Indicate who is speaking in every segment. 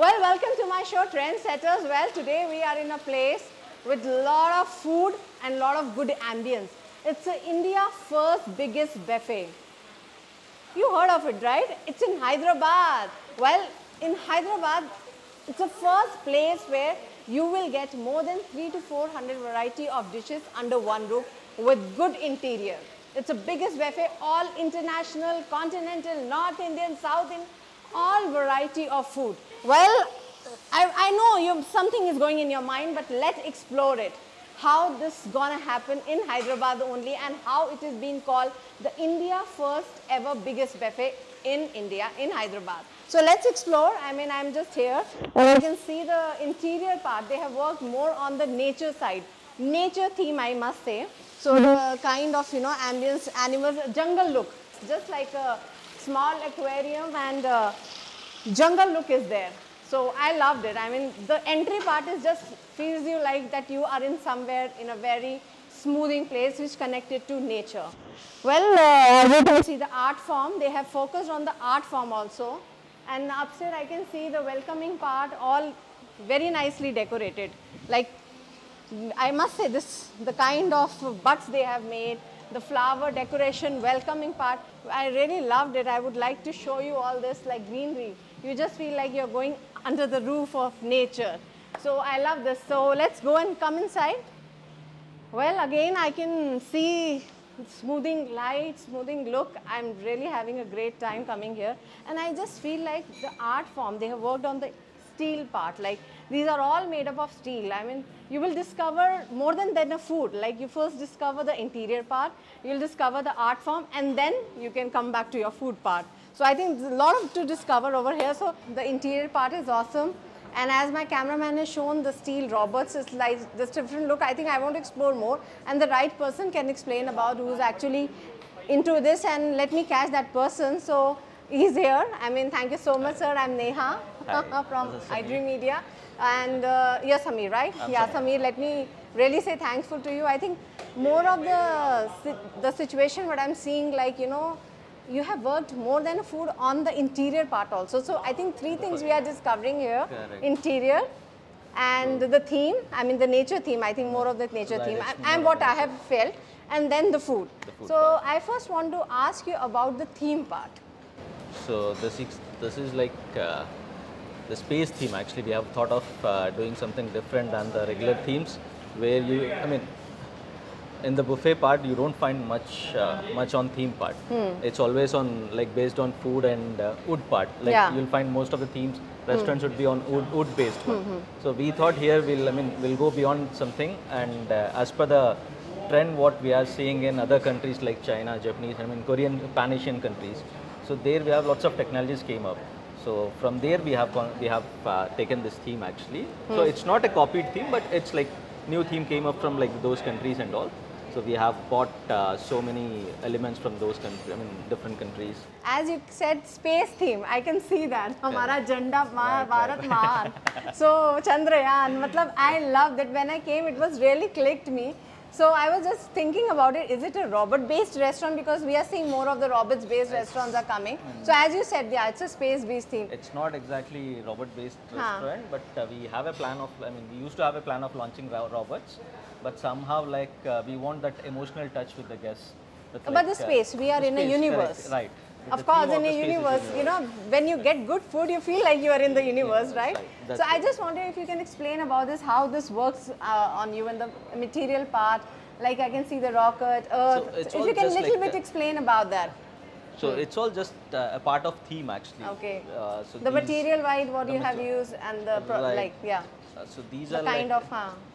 Speaker 1: Well, welcome to my show, Trendsetters. Well, today we are in a place with a lot of food and a lot of good ambience. It's India's first biggest buffet. You heard of it, right? It's in Hyderabad. Well, in Hyderabad, it's the first place where you will get more than 300 to 400 variety of dishes under one roof with good interior. It's the biggest buffet, all international, continental, North Indian, South Indian, all variety of food. Well, I know something is going in your mind, but let's explore it. How this gonna happen in Hyderabad only and how it is being called the India first ever biggest buffet in India, in Hyderabad. So let's explore. I mean, I'm just here and you can see the interior part. They have worked more on the nature side. Nature theme, I must say. So the kind of, ambience, animals, jungle look, just like a small aquarium and jungle look is there. So I loved it. I mean, the entry part is just feels you like that you are in somewhere in a very smoothing place which connected to nature. Well, as you can see the art form, they have focused on the art form also. And upstairs I can see the welcoming part all very nicely decorated. Like, I must say this, the kind of butts they have made, the flower decoration, welcoming part, I really loved it. I would like to show you all this like greenery. You just feel like you're going under the roof of nature. So I love this. So let's go and come inside. Well, again, I can see smoothing light, smoothing look. I'm really having a great time coming here. And I just feel like the art form, they have worked on the steel part. Like these are all made up of steel. I mean, you will discover more than a food. Like you first discover the interior part, you'll discover the art form, and then you can come back to your food part. So I think there's a lot to discover over here. So the interior part is awesome. And as my cameraman has shown the steel robots, it's like this different look. I think I want to explore more. And the right person can explain about who's actually into this, and let me catch that person. So he's here. I mean, thank you so much, sir. I'm Neha from iDream Media. And you're Samir, right? Yeah, Samir, let me really say thankful to you. I think more of the situation what I'm seeing, like, you have worked more than a food on the interior part also. So I think three things we are discovering here. Correct. Interior and the theme, I mean the nature theme, I think more of the nature theme and what I have felt, and then the food. So part. I first want to ask you about the theme part.
Speaker 2: So this is like the space theme. Actually, we have thought of doing something different than the regular themes, where in the buffet part you don't find much on theme part. It's always on like based on food and wood part. Like you'll find most of the themes restaurants would be on wood based one. So we thought here we'll go beyond something, and as per the trend what we are seeing in other countries like China, Japanese, Korean, Pan-Asian countries. So there we have lots of technologies came up. So from there we have taken this theme actually. So it's not a copied theme, but it's like new theme came up from like those countries and all. So we have bought so many elements from those countries, different countries.
Speaker 1: As you said, space theme, I can see that. Hamara Janda Bharat Mahan. So Chandrayaan, I love that. When I came, it was really clicked me. So I was just thinking about it. Is it a robot-based restaurant? Because we are seeing more of the robots-based restaurants are coming. So as you said, yeah, it's a space-based theme.
Speaker 2: It's not exactly robot-based restaurant, but we have a plan of. We used to have a plan of launching robots, but somehow we want that emotional touch with the guests.
Speaker 1: But the space, we are in a universe.
Speaker 2: Correct, right.
Speaker 1: Of course, in a universe, when you get good food, you feel like you are in the universe, right? So I just wonder if you can explain about this, how this works on you and the material part. Like I can see the rocket, earth. So if you can little bit explain about that.
Speaker 2: So it's all just a part of theme actually.
Speaker 1: Okay. So the material wise, what you have used, and the
Speaker 2: so these
Speaker 1: the
Speaker 2: are
Speaker 1: kind of.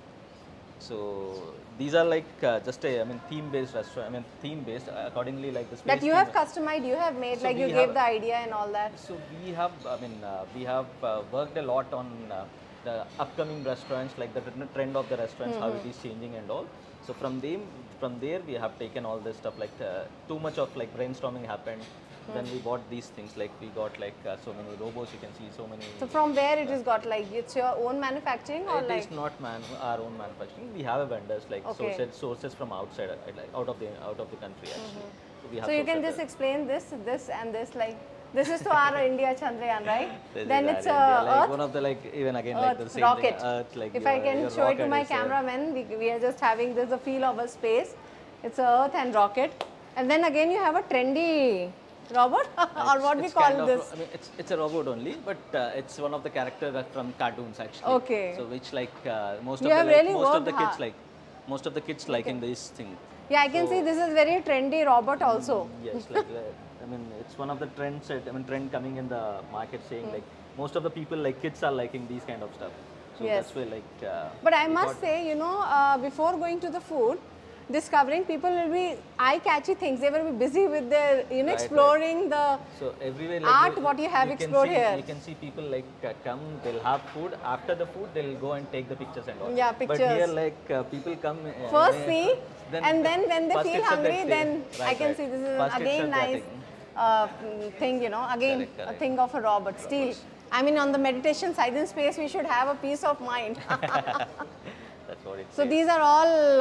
Speaker 2: So these are like just a theme-based restaurant. Theme-based accordingly like the space.
Speaker 1: That you have customized, you have made, so like you gave the idea and all that.
Speaker 2: So we have, we have worked a lot on the upcoming restaurants, like the trend of the restaurants, how it is changing and all. So from there we have taken all this stuff. Like too much of like brainstorming happened. Then we bought these things, like we got like so many robots, you can see so many.
Speaker 1: So from where it is got, like it's your own manufacturing or like?
Speaker 2: It is not our own manufacturing. We have a vendors like sources from outside, like out of the country actually.
Speaker 1: So you can just explain this and this, like This is to our India Chandrayaan, right?
Speaker 2: This
Speaker 1: Then
Speaker 2: is
Speaker 1: it's
Speaker 2: our India, like
Speaker 1: Earth,
Speaker 2: one of the like even again like the
Speaker 1: Earth
Speaker 2: same
Speaker 1: rocket.
Speaker 2: thing, Earth, like
Speaker 1: If I can
Speaker 2: your
Speaker 1: show it to
Speaker 2: rocket
Speaker 1: my
Speaker 2: is,
Speaker 1: cameraman, we are just having this a feel of a space. It's a Earth and rocket. And then again you have a trendy robot or what we
Speaker 2: it's
Speaker 1: call
Speaker 2: kind of,
Speaker 1: this.
Speaker 2: I mean, it's a robot only, but it's one of the characters from cartoons actually.
Speaker 1: Okay.
Speaker 2: So which like most
Speaker 1: You
Speaker 2: of
Speaker 1: have
Speaker 2: the like,
Speaker 1: really
Speaker 2: most of
Speaker 1: worked
Speaker 2: the kids
Speaker 1: hard.
Speaker 2: like most of the kids liking this thing.
Speaker 1: Yeah, I can see this is very trendy robot also.
Speaker 2: Yes, like I mean, it's one of the trends. I mean, trend coming in the market saying like most of the people like kids are liking these kind of stuff. So
Speaker 1: Yes.
Speaker 2: that's why like.
Speaker 1: But I
Speaker 2: we
Speaker 1: must
Speaker 2: thought-
Speaker 1: say, you know, before going to the food, discovering people will be eye-catchy things. They will be busy with their, you know,
Speaker 2: Right,
Speaker 1: exploring the
Speaker 2: So everywhere like
Speaker 1: art, what you have
Speaker 2: can
Speaker 1: explored
Speaker 2: see,
Speaker 1: here.
Speaker 2: You can see people like come, they'll have food. After the food, they'll go and take the pictures and all.
Speaker 1: Yeah,
Speaker 2: But here
Speaker 1: pictures.
Speaker 2: like people come.
Speaker 1: first see, and then when they
Speaker 2: first
Speaker 1: feel
Speaker 2: it's a bit
Speaker 1: hungry,
Speaker 2: thing.
Speaker 1: then I
Speaker 2: Right,
Speaker 1: can
Speaker 2: right.
Speaker 1: see this is
Speaker 2: First it's
Speaker 1: again
Speaker 2: a
Speaker 1: nice thing, you know, again
Speaker 2: Correct,
Speaker 1: a
Speaker 2: correct.
Speaker 1: thing of a robot. Still, I mean, on the meditation silent space, we should have a peace of mind.
Speaker 2: That's what it
Speaker 1: So
Speaker 2: says.
Speaker 1: these are all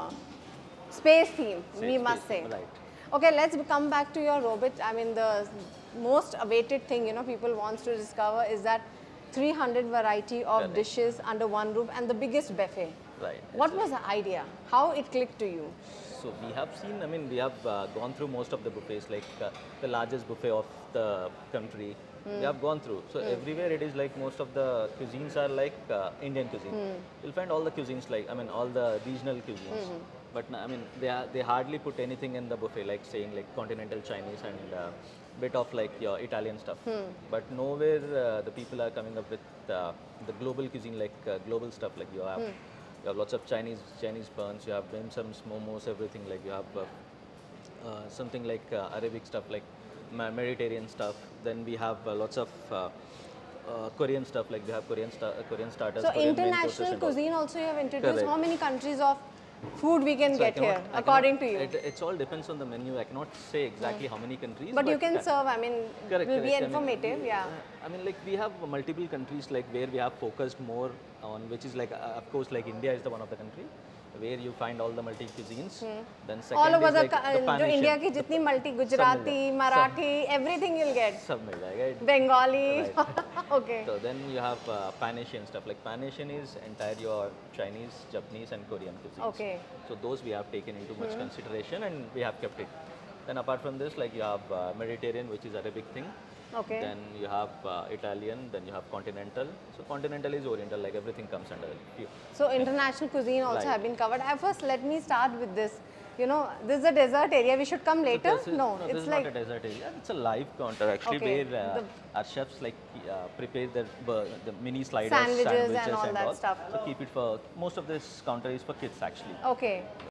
Speaker 1: space theme, we
Speaker 2: Space,
Speaker 1: must say.
Speaker 2: Right.
Speaker 1: Okay, let's come back to your robot. I mean, the most awaited thing, you know, people wants to discover is that 300 variety of
Speaker 2: Correct.
Speaker 1: dishes under one roof and the biggest buffet.
Speaker 2: Right.
Speaker 1: What was the idea? How it clicked to you?
Speaker 2: So we have seen, I mean, we have gone through most of the buffets, like the largest buffet of the country. We have gone through. So everywhere it is like most of the cuisines are like Indian cuisine. You'll find all the cuisines like, I mean, all the regional cuisines. But I mean, they hardly put anything in the buffet, like saying like continental Chinese and bit of like your Italian stuff. But nowhere the people are coming up with the global cuisine, like global stuff. Like you have lots of Chinese buns, you have dim sums, momos, everything. Like you have something like Arabic stuff, like Mediterranean stuff. Then we have lots of Korean stuff, like we have Korean starters.
Speaker 1: So
Speaker 2: Korean main courses
Speaker 1: international
Speaker 2: and all.
Speaker 1: cuisine also you have introduced.
Speaker 2: Correct.
Speaker 1: How many countries of food we can
Speaker 2: So I
Speaker 1: get here,
Speaker 2: cannot- I
Speaker 1: according
Speaker 2: cannot-
Speaker 1: to you?
Speaker 2: It's all depends on the menu. I cannot say exactly how many countries.
Speaker 1: But you can serve, I mean,
Speaker 2: Correct,
Speaker 1: will be
Speaker 2: correct. I mean,
Speaker 1: informative, yeah.
Speaker 2: I mean, like we have multiple countries like where we have focused more on, which is like, of course, like India is the one of the country where you find all the multi cuisines. Then second
Speaker 1: All over
Speaker 2: is like the
Speaker 1: जो
Speaker 2: Pan-Asian.
Speaker 1: India की जितनी multi Gujarati Marathi everything you'll get
Speaker 2: सब मिल जाएगा.
Speaker 1: Bengali okay
Speaker 2: So then you have Pan-Asian stuff. Like Pan-Asian is entire your Chinese, Japanese and Korean cuisines.
Speaker 1: Okay.
Speaker 2: So those we have taken into much consideration and we have kept it. Then apart from this, like you have Mediterranean, which is Arabic thing.
Speaker 1: okay
Speaker 2: Then you have Italian, then you have continental. So continental is oriental, like everything comes under it.
Speaker 1: so international cuisine also
Speaker 2: Right.
Speaker 1: have been covered. First let me start with this, you know, this is a desert area, we should come later.
Speaker 2: This is,
Speaker 1: No,
Speaker 2: this
Speaker 1: it's
Speaker 2: is
Speaker 1: like
Speaker 2: not a desert area. It's a live counter actually,
Speaker 1: Okay,
Speaker 2: where our chefs like prepare the mini sliders,
Speaker 1: Sandwiches and all that
Speaker 2: all.
Speaker 1: stuff.
Speaker 2: So keep it for most of this counter is for kids actually.
Speaker 1: okay